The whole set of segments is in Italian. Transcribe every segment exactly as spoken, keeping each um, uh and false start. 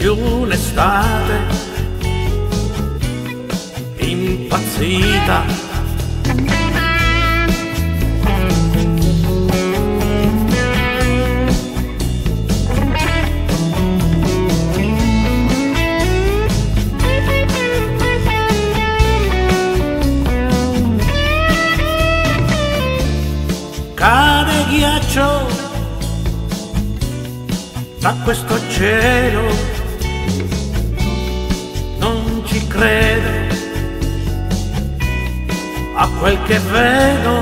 un'estate impazzita. Cade ghiaccio da questo cielo, non ci credo a quel che vedo.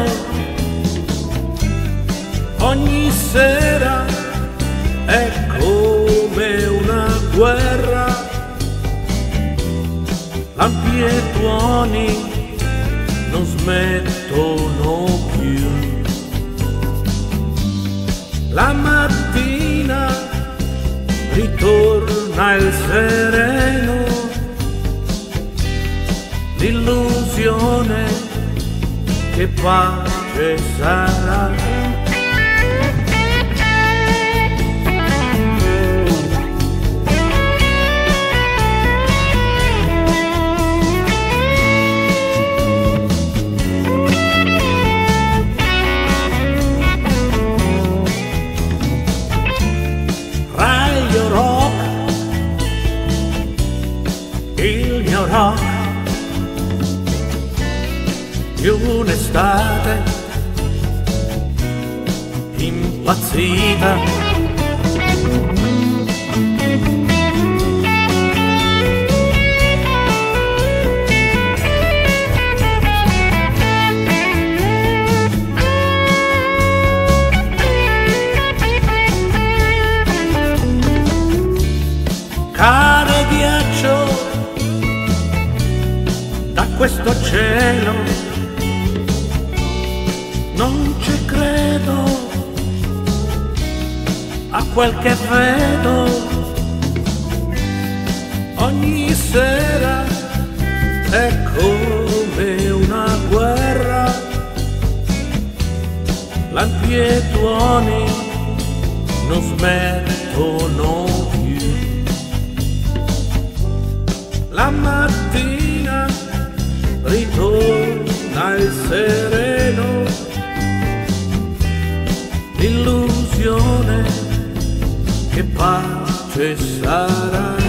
Ogni sera è come una guerra, lampi e tuoni non smettono più. La mattina ritorna il sereno, l'illusione che pace sarà. Il mio rock di un'estate impazzita. Cade ghiaccio da questo cielo, non ci credo a quel che vedo. Ogni sera è come una guerra, lampi e tuoni non smettono più. La mattina ritorna il sereno, l'illusione che pace sarà.